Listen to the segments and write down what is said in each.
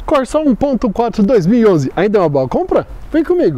Corsa 1.4 2011, ainda é uma boa compra? Vem comigo!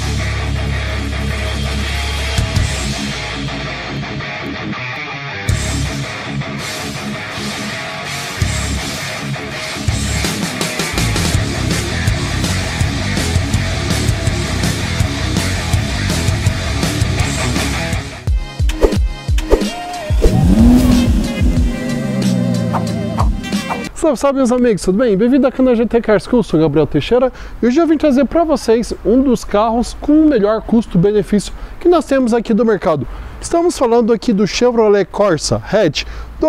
Salve meus amigos, tudo bem? Bem-vindo ao canal GT Car School, sou Gabriel Teixeira e hoje eu vim trazer para vocês um dos carros com o melhor custo-benefício que nós temos aqui do mercado. Estamos falando aqui do Chevrolet Corsa Hatch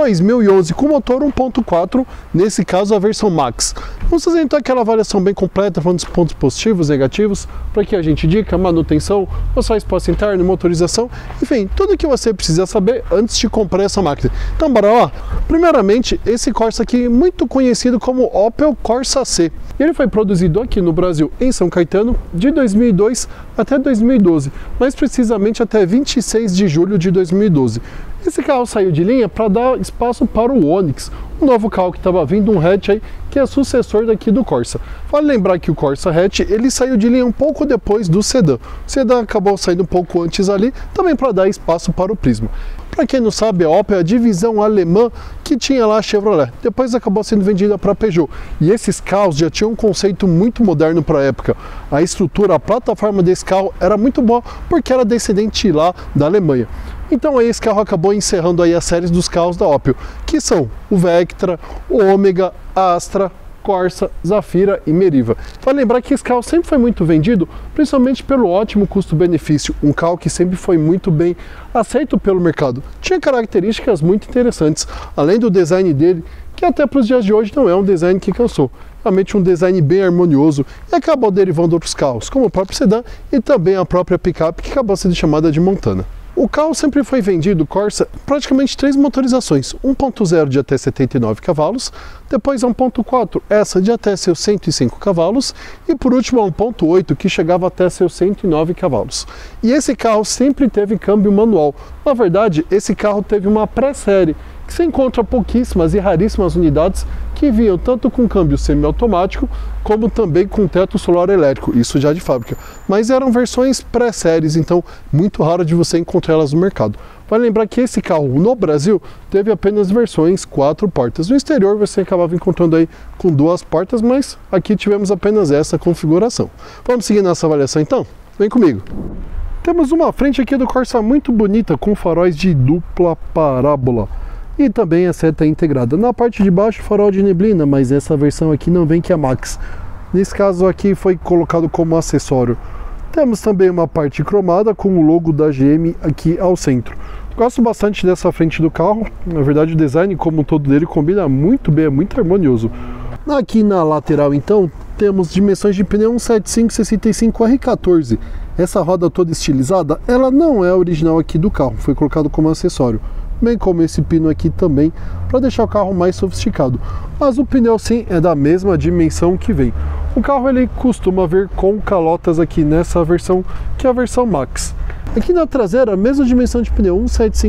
2011 com motor 1.4, nesse caso a versão Max. Vamos fazer então aquela avaliação bem completa, falando dos pontos positivos, negativos, para que a gente indica manutenção, só espaço interno, motorização, enfim, tudo o que você precisa saber antes de comprar essa máquina. Então bora lá? Primeiramente, esse Corsa aqui, muito conhecido como Opel Corsa C. Ele foi produzido aqui no Brasil, em São Caetano, de 2002 até 2012, mais precisamente até 26 de julho de 2012. Esse carro saiu de linha para dar espaço para o Onix, um novo carro que estava vindo, um hatch aí, que é sucessor daqui do Corsa. Vale lembrar que o Corsa hatch, ele saiu de linha um pouco depois do sedã. O sedã acabou saindo um pouco antes ali, também para dar espaço para o Prisma. Para quem não sabe, a Opel é a divisão alemã que tinha lá a Chevrolet. Depois acabou sendo vendida para a Peugeot. E esses carros já tinham um conceito muito moderno para a época. A estrutura, a plataforma desse carro era muito boa porque era descendente lá da Alemanha. Então aí esse carro acabou encerrando aí as séries dos carros da Opel, que são o Vectra, o Ômega, Astra, Corsa, Zafira e Meriva. Vale lembrar que esse carro sempre foi muito vendido, principalmente pelo ótimo custo-benefício, um carro que sempre foi muito bem aceito pelo mercado. Tinha características muito interessantes, além do design dele, que até para os dias de hoje não é um design que cansou. Realmente um design bem harmonioso e acabou derivando outros carros, como o próprio sedã e também a própria picape, que acabou sendo chamada de Montana. O carro sempre foi vendido, Corsa, praticamente 3 motorizações, 1.0 de até 79 cavalos, depois a 1.4, essa de até seus 105 cavalos, e por último a 1.8, que chegava até seus 109 cavalos. E esse carro sempre teve câmbio manual. Na verdade, esse carro teve uma pré-série, que se encontra pouquíssimas e raríssimas unidades que vinham tanto com câmbio semiautomático como também com teto solar elétrico, isso já de fábrica. Mas eram versões pré-séries, então muito raro de você encontrar elas no mercado. Vale lembrar que esse carro no Brasil teve apenas versões 4 portas. No exterior você acabava encontrando aí com 2 portas, mas aqui tivemos apenas essa configuração. Vamos seguir nossa avaliação então? Vem comigo! Temos uma frente aqui do Corsa muito bonita com faróis de dupla parábola. E também a seta integrada. Na parte de baixo, farol de neblina, mas essa versão aqui não vem que é a Max. Nesse caso aqui foi colocado como acessório. Temos também uma parte cromada com o logo da GM aqui ao centro. Gosto bastante dessa frente do carro. Na verdade, o design como todo dele combina muito bem, é muito harmonioso. Aqui na lateral, então, temos dimensões de pneu 175/65 R14. Essa roda toda estilizada, ela não é original aqui do carro, foi colocado como acessório. Bem como esse pino aqui também, para deixar o carro mais sofisticado. Mas o pneu sim é da mesma dimensão que vem. O carro ele costuma vir com calotas aqui nessa versão, que é a versão Max. Aqui na traseira, a mesma dimensão de pneu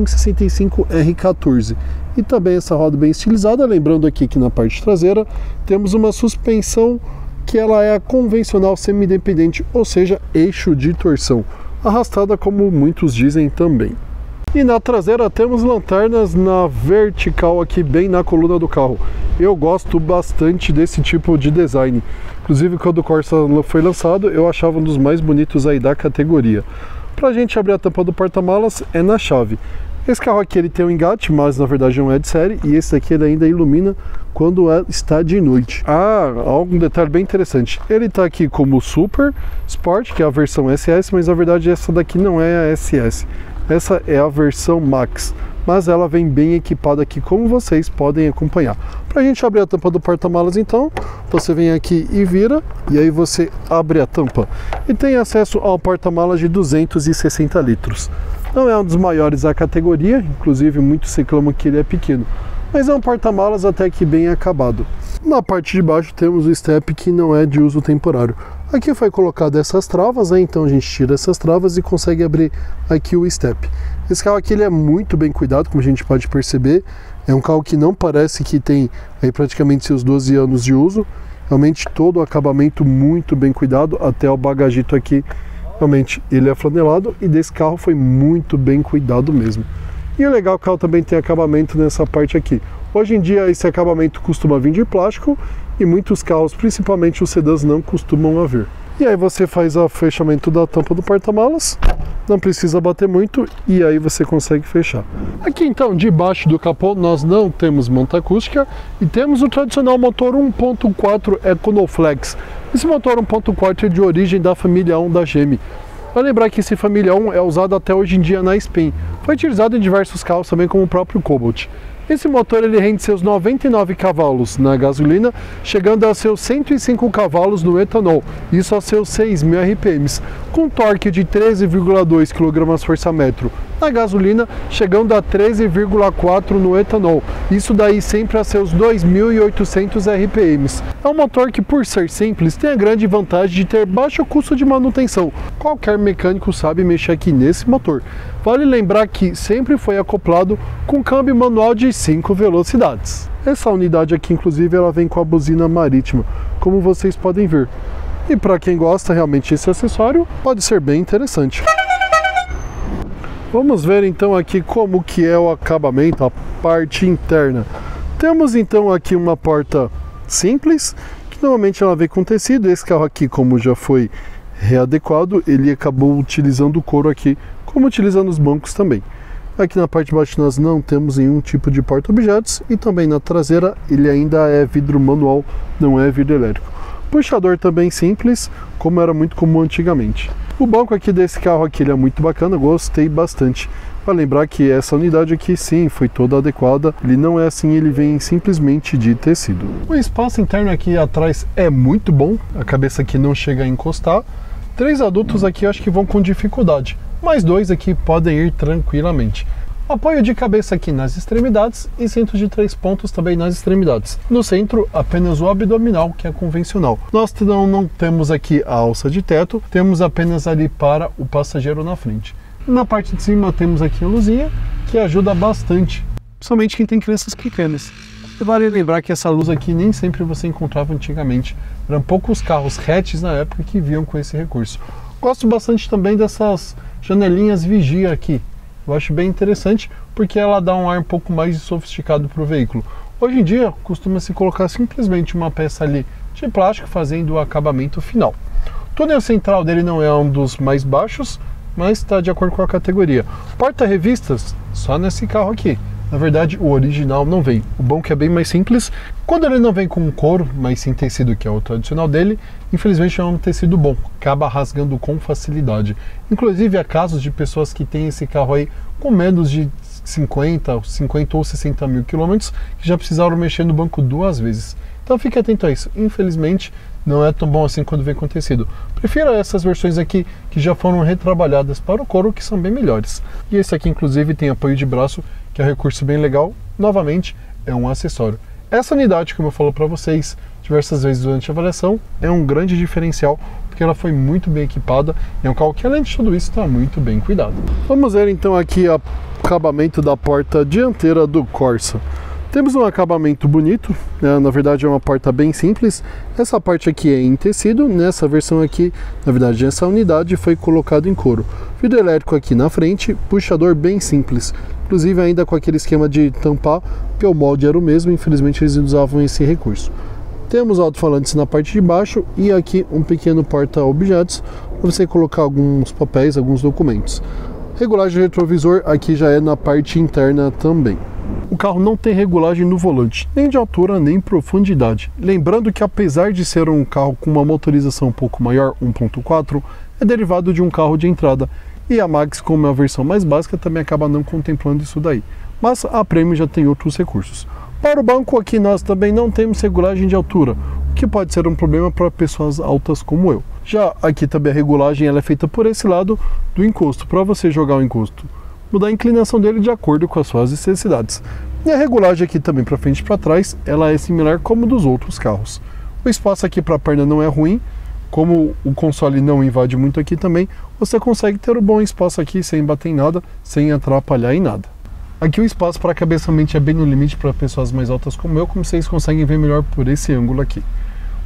175/65 R14. E também essa roda bem estilizada, lembrando aqui que na parte traseira temos uma suspensão que ela é a convencional semi-independente, ou seja, eixo de torção, arrastada como muitos dizem também. E na traseira temos lanternas na vertical aqui, bem na coluna do carro. Eu gosto bastante desse tipo de design. Inclusive quando o Corsa foi lançado, eu achava um dos mais bonitos aí da categoria. Pra gente abrir a tampa do porta-malas é na chave. Esse carro aqui ele tem um engate, mas na verdade não é de série. E esse aqui ele ainda ilumina quando está de noite. Um detalhe bem interessante. Ele está aqui como Super Sport, que é a versão SS, mas na verdade essa daqui não é a SS. Essa é a versão Max, mas ela vem bem equipada aqui, como vocês podem acompanhar. Para a gente abrir a tampa do porta-malas então, você vem aqui e vira, e aí você abre a tampa. E tem acesso ao porta-malas de 260 litros. Não é um dos maiores da categoria, inclusive muitos reclamam que ele é pequeno. Mas é um porta-malas até que bem acabado. Na parte de baixo temos o step que não é de uso temporário. Aqui foi colocado essas travas, então a gente tira essas travas e consegue abrir aqui o step. Esse carro aqui ele é muito bem cuidado, como a gente pode perceber. É um carro que não parece que tem aí praticamente seus 12 anos de uso. Realmente todo o acabamento muito bem cuidado, até o bagagito aqui, realmente ele é flanelado e desse carro foi muito bem cuidado mesmo. E o legal é que o carro também tem acabamento nessa parte aqui. Hoje em dia esse acabamento costuma vir de plástico e muitos carros, principalmente os sedãs, não costumam haver. E aí você faz o fechamento da tampa do porta-malas, não precisa bater muito e aí você consegue fechar. Aqui então, debaixo do capô, nós não temos monta acústica e temos o tradicional motor 1.4 Econoflex. Esse motor 1.4 é de origem da família 1 da GM. Vale lembrar que esse família 1 é usado até hoje em dia na Spin. Foi utilizado em diversos carros também, como o próprio Cobalt. Esse motor ele rende seus 99 cavalos na gasolina, chegando a seus 105 cavalos no etanol, isso a seus 6.000 RPMs, com torque de 13,2 kgfm na gasolina, chegando a 13,4 no etanol, isso daí sempre a seus 2.800 RPMs. É um motor que, por ser simples, tem a grande vantagem de ter baixo custo de manutenção. Qualquer mecânico sabe mexer aqui nesse motor. Vale lembrar que sempre foi acoplado com câmbio manual de 5 velocidades. Essa unidade aqui, inclusive, ela vem com a buzina marítima, como vocês podem ver. E para quem gosta realmente esse acessório, pode ser bem interessante. Vamos ver então aqui como que é o acabamento, a parte interna. Temos então aqui uma porta simples, que normalmente ela vem com tecido. Esse carro aqui, como já foi readequado, ele acabou utilizando o couro aqui, como utiliza nos bancos também. Aqui na parte de baixo nós não temos nenhum tipo de porta-objetos e também na traseira ele ainda é vidro manual, não é vidro elétrico. Puxador também simples, como era muito comum antigamente. O banco aqui desse carro aqui ele é muito bacana, gostei bastante. Para lembrar que essa unidade aqui sim foi toda adequada, ele não é assim, ele vem simplesmente de tecido. O espaço interno aqui atrás é muito bom, a cabeça aqui não chega a encostar. 3 adultos aqui eu acho que vão com dificuldade, mas 2 aqui podem ir tranquilamente. Apoio de cabeça aqui nas extremidades e cinto de 3 pontos também nas extremidades. No centro, apenas o abdominal, que é convencional. Nós não temos aqui a alça de teto, temos apenas ali para o passageiro na frente. Na parte de cima temos aqui a luzinha, que ajuda bastante, principalmente quem tem crianças pequenas. E vale lembrar que essa luz aqui nem sempre você encontrava antigamente. Eram poucos carros hatches na época que vinham com esse recurso. Gosto bastante também dessas janelinhas vigia aqui. Eu acho bem interessante porque ela dá um ar um pouco mais sofisticado para o veículo. Hoje em dia costuma-se colocar simplesmente uma peça ali de plástico fazendo o acabamento final. O túnel central dele não é um dos mais baixos, mas está de acordo com a categoria. Porta-revistas só nesse carro aqui. Na verdade, o original não vem. O banco é bem mais simples. Quando ele não vem com couro, mas sim tecido, que é o tradicional dele, infelizmente é um tecido bom, acaba rasgando com facilidade. Inclusive, há casos de pessoas que têm esse carro aí com menos de 50 ou 60 mil quilômetros, que já precisaram mexer no banco 2 vezes. Então fique atento a isso. Infelizmente, não é tão bom assim quando vem com tecido. Prefiro essas versões aqui que já foram retrabalhadas para o couro, que são bem melhores. E esse aqui, inclusive, tem apoio de braço, que é um recurso bem legal. Novamente, é um acessório. Essa unidade, como eu falo para vocês diversas vezes durante a avaliação, é um grande diferencial, porque ela foi muito bem equipada e é um carro que, além de tudo isso, está muito bem cuidado. Vamos ver então aqui o acabamento da porta dianteira do Corsa. Temos um acabamento bonito, né? Na verdade é uma porta bem simples. Essa parte aqui é em tecido, nessa versão aqui, na verdade essa unidade foi colocado em couro. Vidro elétrico aqui na frente, puxador bem simples, inclusive ainda com aquele esquema de tampar, porque o molde era o mesmo, infelizmente eles usavam esse recurso. Temos alto-falantes na parte de baixo e aqui um pequeno porta-objetos para você colocar alguns papéis, alguns documentos. Regulagem de retrovisor aqui já é na parte interna também. O carro não tem regulagem no volante, nem de altura nem profundidade. Lembrando que apesar de ser um carro com uma motorização um pouco maior, 1.4, é derivado de um carro de entrada. E a Max, como é a versão mais básica, também acaba não contemplando isso daí. Mas a Premium já tem outros recursos. Para o banco aqui nós também não temos regulagem de altura, o que pode ser um problema para pessoas altas como eu. Já aqui também a regulagem ela é feita por esse lado do encosto, para você jogar o encosto. Mudar a inclinação dele de acordo com as suas necessidades. E a regulagem aqui também para frente e para trás, ela é similar como dos outros carros. O espaço aqui para a perna não é ruim, como o console não invade muito aqui também, você consegue ter um bom espaço aqui sem bater em nada, sem atrapalhar em nada. Aqui o espaço para a cabeça mente é bem no limite para pessoas mais altas como eu, como vocês conseguem ver melhor por esse ângulo aqui.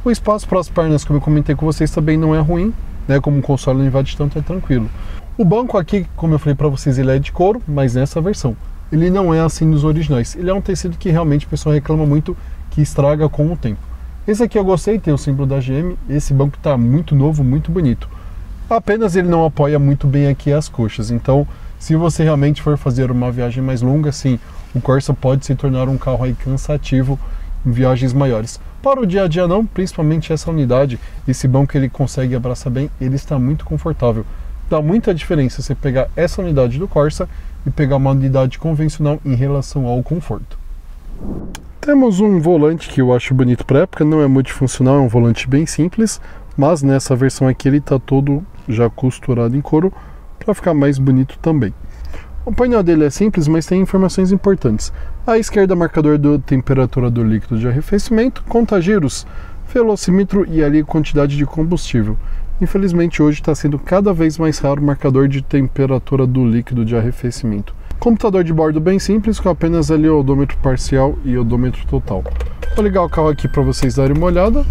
O espaço para as pernas, como eu comentei com vocês, também não é ruim, né? Como o console não invade tanto, é tranquilo. O banco aqui, como eu falei para vocês, ele é de couro, mas nessa versão. Ele não é assim nos originais. Ele é um tecido que realmente o pessoal reclama muito que estraga com o tempo. Esse aqui eu gostei, tem o símbolo da GM. Esse banco está muito novo, muito bonito. Apenas ele não apoia muito bem aqui as coxas. Então, se você realmente for fazer uma viagem mais longa, sim, o Corsa pode se tornar um carro aí cansativo em viagens maiores. Para o dia a dia não, principalmente essa unidade, esse banco ele consegue abraçar bem, ele está muito confortável. Dá muita diferença você pegar essa unidade do Corsa e pegar uma unidade convencional em relação ao conforto. Temos um volante que eu acho bonito para época, não é multifuncional, é um volante bem simples, mas nessa versão aqui ele está todo já costurado em couro para ficar mais bonito também. O painel dele é simples, mas tem informações importantes. À esquerda, marcador da temperatura do líquido de arrefecimento, conta-giros, velocímetro e ali quantidade de combustível. Infelizmente hoje está sendo cada vez mais raro o marcador de temperatura do líquido de arrefecimento. Computador de bordo bem simples, com apenas ali o odômetro parcial e odômetro total. Vou ligar o carro aqui para vocês darem uma olhada.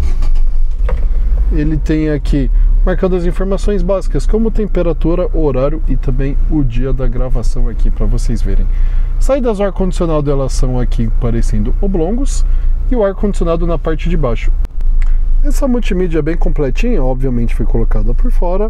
Ele tem aqui marcando as informações básicas, como temperatura, horário e também o dia da gravação aqui para vocês verem. Saídas do ar-condicionado elas são aqui parecendo oblongos e o ar-condicionado na parte de baixo. Essa multimídia é bem completinha, obviamente foi colocada por fora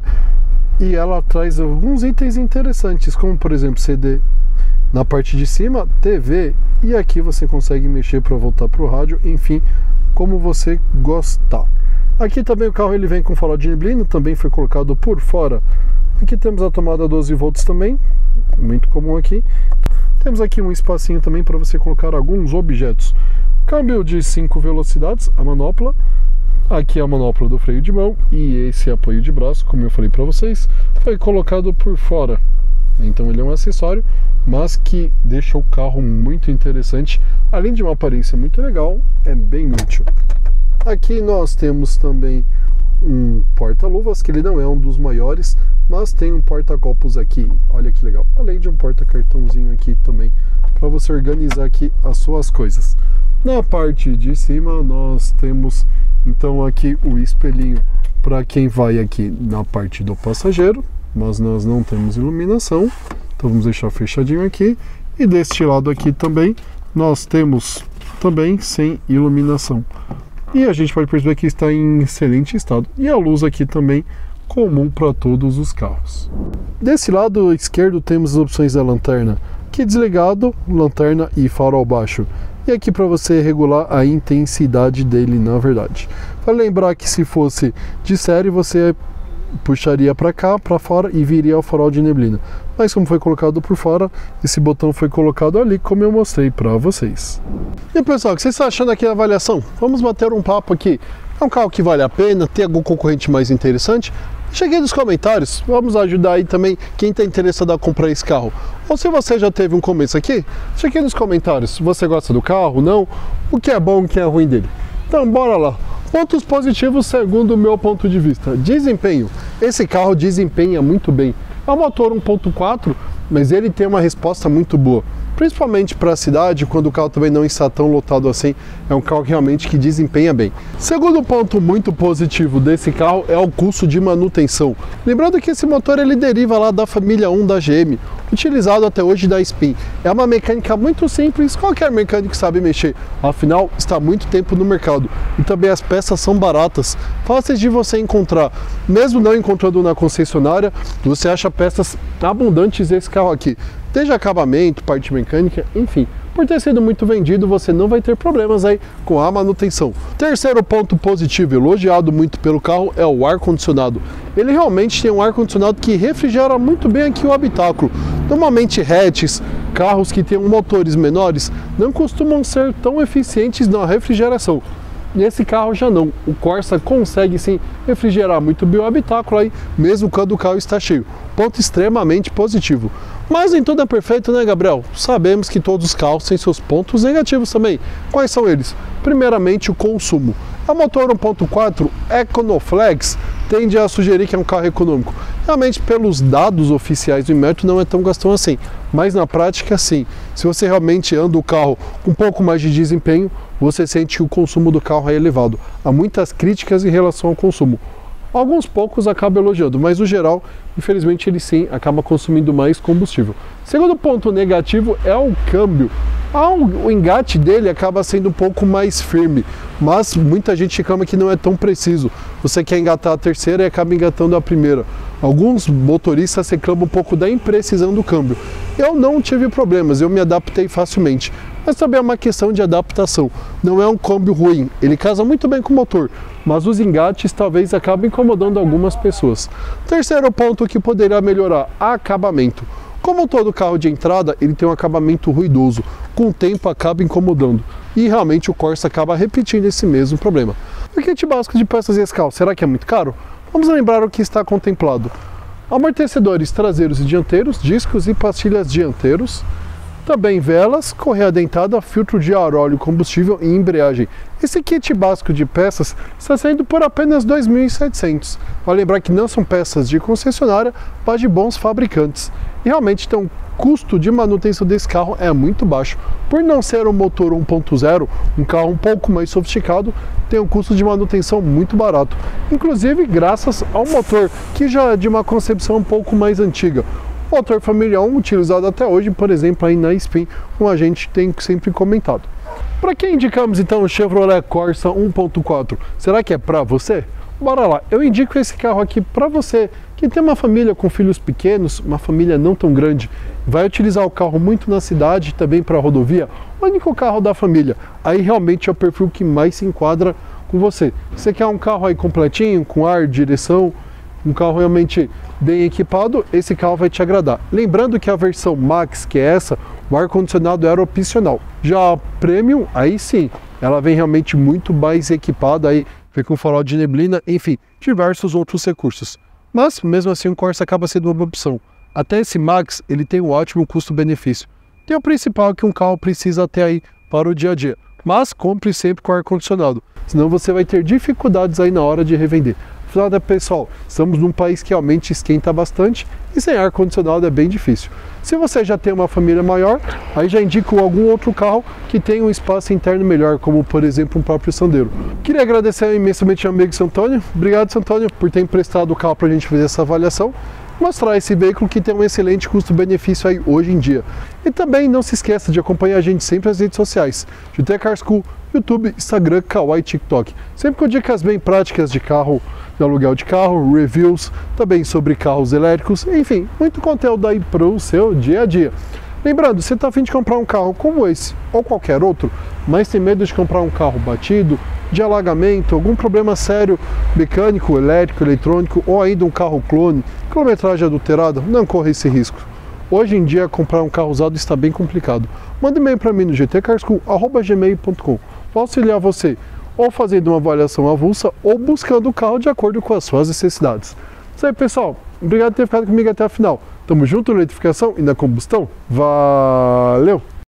e ela traz alguns itens interessantes, como por exemplo CD na parte de cima, TV e aqui você consegue mexer para voltar para o rádio, enfim, como você gostar. Aqui também o carro ele vem com farol de neblina, também foi colocado por fora. Aqui temos a tomada 12 volts também, muito comum aqui. Temos aqui um espacinho também para você colocar alguns objetos. Câmbio de 5 velocidades, a manopla. Aqui a manopla do freio de mão e esse apoio de braço, como eu falei para vocês, foi colocado por fora. Então ele é um acessório, mas que deixa o carro muito interessante. Além de uma aparência muito legal, é bem útil. Aqui nós temos também um porta-luvas, que ele não é um dos maiores, mas tem um porta-copos aqui, olha que legal. Além de um porta-cartãozinho aqui também, para você organizar aqui as suas coisas. Na parte de cima nós temos então aqui o espelhinho para quem vai aqui na parte do passageiro, mas nós não temos iluminação, então vamos deixar fechadinho aqui. E deste lado aqui também nós temos também sem iluminação. E a gente pode perceber que está em excelente estado. E a luz aqui também comum para todos os carros. Desse lado esquerdo temos as opções da lanterna, que desligado, lanterna e farol baixo. E aqui para você regular a intensidade dele, na verdade. Vale lembrar que se fosse de série, você puxaria para cá, para fora e viria ao farol de neblina. Mas como foi colocado por fora, esse botão foi colocado ali, como eu mostrei para vocês. E pessoal, o que vocês estão achando aqui da avaliação? Vamos bater um papo aqui. É um carro que vale a pena? Tem algum concorrente mais interessante? Cheguei nos comentários, vamos ajudar aí também quem está interessado a comprar esse carro. Ou se você já teve um começo aqui, cheguei nos comentários se você gosta do carro, não, o que é bom, o que é ruim dele. Então bora lá. Pontos positivos segundo o meu ponto de vista. Desempenho. Esse carro desempenha muito bem. É um motor 1.4, mas ele tem uma resposta muito boa. Principalmente para a cidade, quando o carro também não está tão lotado assim, é um carro realmente que desempenha bem. Segundo ponto muito positivo desse carro é o custo de manutenção. Lembrando que esse motor ele deriva lá da família 1 da GM, utilizado até hoje da Spin. É uma mecânica muito simples, qualquer mecânico sabe mexer, afinal está há muito tempo no mercado. E também as peças são baratas, fáceis de você encontrar. Mesmo não encontrando na concessionária, você acha peças abundantes desse carro aqui. Desde acabamento, parte mecânica, enfim. Por ter sido muito vendido, você não vai ter problemas aí com a manutenção. Terceiro ponto positivo, elogiado muito pelo carro, é o ar-condicionado. Ele realmente tem um ar-condicionado que refrigera muito bem aqui o habitáculo. Normalmente hatches, carros que tenham motores menores, não costumam ser tão eficientes na refrigeração. Nesse carro já não, o Corsa consegue sim refrigerar muito bem o habitáculo aí, mesmo quando o carro está cheio. Ponto extremamente positivo. Mas nem tudo é perfeito, né, Gabriel? Sabemos que todos os carros têm seus pontos negativos também. Quais são eles? Primeiramente, o consumo. A motor 1.4 EconoFlex tende a sugerir que é um carro econômico. Realmente, pelos dados oficiais do Inmetro, não é tão gastão assim. Mas na prática, sim. Se você realmente anda o carro com um pouco mais de desempenho, você sente que o consumo do carro é elevado. Há muitas críticas em relação ao consumo. Alguns poucos acabam elogiando, mas no geral, infelizmente, ele sim acaba consumindo mais combustível. Segundo ponto negativo é o câmbio. O engate dele acaba sendo um pouco mais firme, mas muita gente reclama que não é tão preciso. Você quer engatar a terceira e acaba engatando a primeira. Alguns motoristas reclamam um pouco da imprecisão do câmbio. Eu não tive problemas, eu me adaptei facilmente. Mas também é uma questão de adaptação. Não é um câmbio ruim, ele casa muito bem com o motor, mas os engates talvez acabem incomodando algumas pessoas. Terceiro ponto que poderia melhorar, acabamento. Como todo carro de entrada, ele tem um acabamento ruidoso, com o tempo acaba incomodando. E realmente o Corsa acaba repetindo esse mesmo problema. O kit básico de peças desse carro, será que é muito caro? Vamos lembrar o que está contemplado. Amortecedores traseiros e dianteiros, discos e pastilhas dianteiros. Também velas, correia dentada, filtro de ar, óleo, combustível e embreagem. Esse kit básico de peças está saindo por apenas R$ 2.700. Vale lembrar que não são peças de concessionária, mas de bons fabricantes. E realmente, então, o custo de manutenção desse carro é muito baixo. Por não ser um motor 1.0, um carro um pouco mais sofisticado, tem um custo de manutenção muito barato. Inclusive, graças ao motor, que já é de uma concepção um pouco mais antiga. Motor família 1 utilizado até hoje, por exemplo, aí na Spin, como a gente tem sempre comentado. Para quem indicamos então o Chevrolet Corsa 1.4? Será que é para você? Bora lá, eu indico esse carro aqui para você que tem uma família com filhos pequenos, uma família não tão grande, vai utilizar o carro muito na cidade, também para rodovia, o único carro da família. Aí realmente é o perfil que mais se enquadra com você. Você quer um carro aí completinho, com ar, direção, um carro realmente bem equipado, esse carro vai te agradar. Lembrando que a versão Max, que é essa, o ar-condicionado era opcional. Já a Premium, aí sim, ela vem realmente muito mais equipada, aí vem com farol de neblina, enfim, diversos outros recursos. Mas, mesmo assim, o Corsa acaba sendo uma opção. Até esse Max, ele tem um ótimo custo-benefício. Tem o principal que um carro precisa ter aí para o dia a dia. Mas compre sempre com ar-condicionado, senão você vai ter dificuldades aí na hora de revender. Afinal, pessoal, estamos num país que realmente esquenta bastante e sem ar-condicionado é bem difícil. Se você já tem uma família maior, aí já indico algum outro carro que tenha um espaço interno melhor, como por exemplo um próprio Sandero. Queria agradecer imensamente ao amigo Santônio. Obrigado, Santônio, por ter emprestado o carro para a gente fazer essa avaliação. Mostrar esse veículo que tem um excelente custo-benefício aí hoje em dia. E também não se esqueça de acompanhar a gente sempre nas redes sociais, GT Car School, YouTube, Instagram, Kawaii, TikTok. Sempre com dicas bem práticas de carro, de aluguel de carro, reviews, também sobre carros elétricos, enfim, muito conteúdo aí para o seu dia a dia. Lembrando, se está a fim de comprar um carro como esse ou qualquer outro, mas tem medo de comprar um carro batido, de alagamento, algum problema sério mecânico, elétrico, eletrônico ou ainda um carro clone, quilometragem adulterada, não corra esse risco. Hoje em dia comprar um carro usado está bem complicado. Manda e-mail para mim no gtcarschool@gmail.com. Vou auxiliar você ou fazendo uma avaliação avulsa ou buscando o carro de acordo com as suas necessidades. Isso aí, pessoal. Obrigado por ter ficado comigo até a final. Tamo junto na eletrificação e na combustão. Valeu!